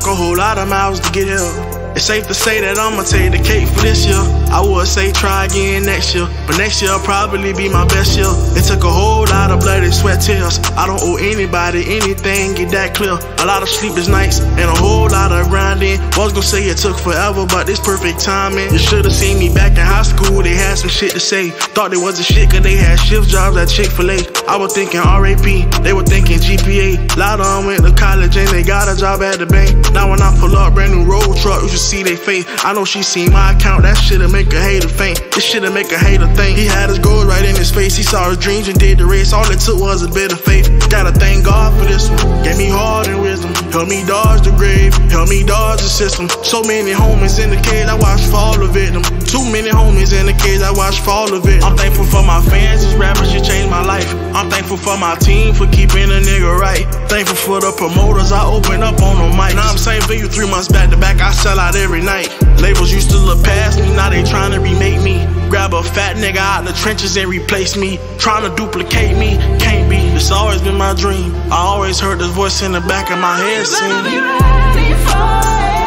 walk a whole lot of miles to get here. It's safe to say that I'ma take the cake for this year. I would say try again next year, but next year'll probably be my best year. It took a whole lot of blood and sweat tears. I don't owe anybody anything, get that clear. A lot of sleepless nights and a whole lot of grinding. Was gonna say it took forever, but it's perfect timing. You should've seen me back in high school, they had some shit to say. Thought they was a shit cause they had shift jobs at Chick-fil-A. I was thinking RAP, they were thinking GPA. A lot of them went to college and they got a job at the bank. Now when I pull up brand new road truck, you should see they face. I know she seen my account, that shit'll make a hater faint. This shit'll make a hater think. He had his goals right in his face. He saw his dreams and did the race. All it took was a bit of faith. Gotta thank God for this one. Gave me heart and wisdom. Helped me dodge the grave. Helped me dodge the system. So many homies in the cage, I watched fall the victim. Too many homies in the cage, I watched fall of it. I'm thankful for my fans, these rappers, you changed my life. I'm thankful for my team for keeping a nigga right. Thankful for the promoters, I open up on the mic. Now I'm same venue 3 months back to back, I sell out every night. Labels used to look past me, now they trying to remake me. Grab a fat nigga out the trenches and replace me. Trying to duplicate me, can't be. It's always been my dream. I always heard this voice in the back of my head sing.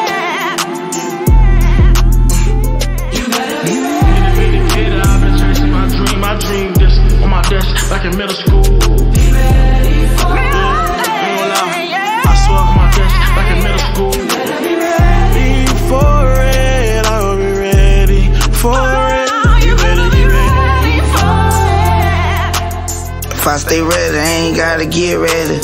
My dream this on my desk like in middle school. I swear on my desk like in middle school. Be for it, I'll be ready for it. You better be ready for it. If I stay ready, I ain't gotta get ready.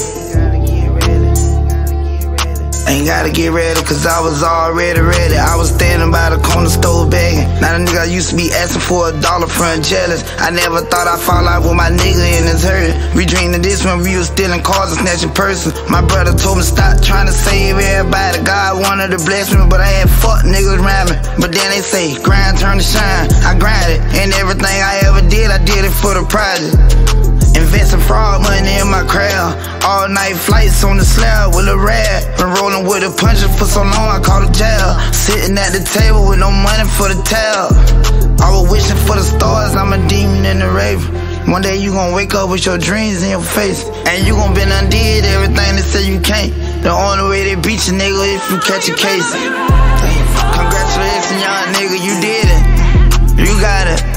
Ain't gotta get ready, cause I was already ready. I was standing by the corner store begging. Now the nigga used to be asking for $1 front jealous. I never thought I'd fall out with my nigga in his hurt. We dreamed of this when we was stealing cars and snatching purses. My brother told me stop trying to save everybody. God wanted to bless me, but I had fuck niggas around me. But then they say, grind turn to shine. I grinded, and everything I ever did, I did it for the project. Investing fraud money in my crowd. All night flights on the slab with a rag. Been rolling with a puncher for so long I called a jail. Sitting at the table with no money for the tab. I was wishing for the stars, I'm a demon in the raven. One day you gon' wake up with your dreams in your face, and you gon' been undid everything they say you can't. The only way they beat you, nigga, if you catch a case. Congratulations, young nigga, you did it. You got it.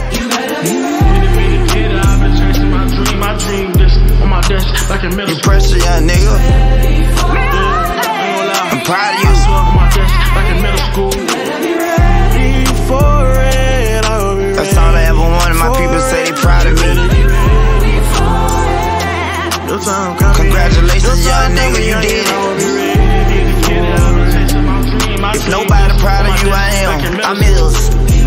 My dream this on my desk like in middle school. You pressure, young nigga. I'm proud of you. I swear on my desk like in middle school. Be for it, I'll be ready. That's all I ever wanted. My people say they proud of me. Congratulations, young nigga, you did it. If nobody proud of you, I am. I'm Mills.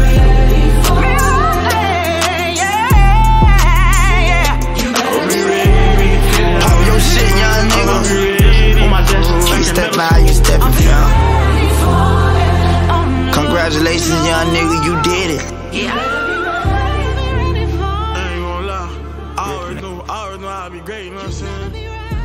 Shit, young nigga. You step out, you stepping down. Congratulations, young nigga, you did it. I ain't gonna lie. I always know I'll be great, you know what I'm saying?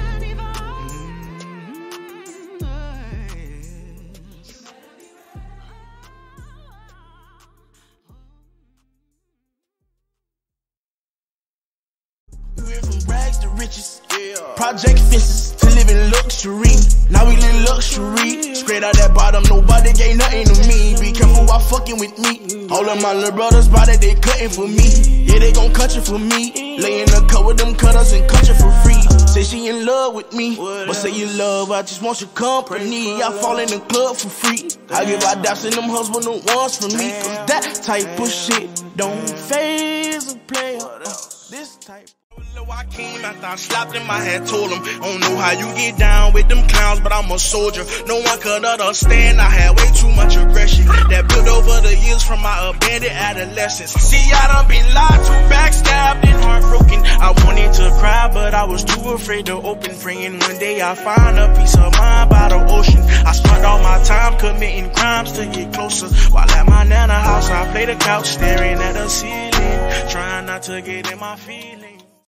We went from rags to riches, project fences to living luxury. Now we live luxury, straight out that bottom, nobody gave nothing to me. Be careful while fucking with me. All of my little brothers body, they cutting for me. Yeah, they gon' cut you for me. Lay in the cut with them cutters and cut you for free. Say she in love with me, but say you love, I just want your company. I fall in the club for free. I give out daps and them husband the ones for me. Cause that type of shit don't faze a player. This type. I came after I slapped him, I had told him, I don't know how you get down with them clowns, but I'm a soldier. No one could understand, I had way too much aggression that built over the years from my abandoned adolescence. See, I done been lied to, backstabbed and heartbroken. I wanted to cry, but I was too afraid to open. Praying one day I find a peace of mind by the ocean. I spent all my time committing crimes to get closer. While at my nana house, I play the couch, staring at the ceiling, trying not to get in my feelings.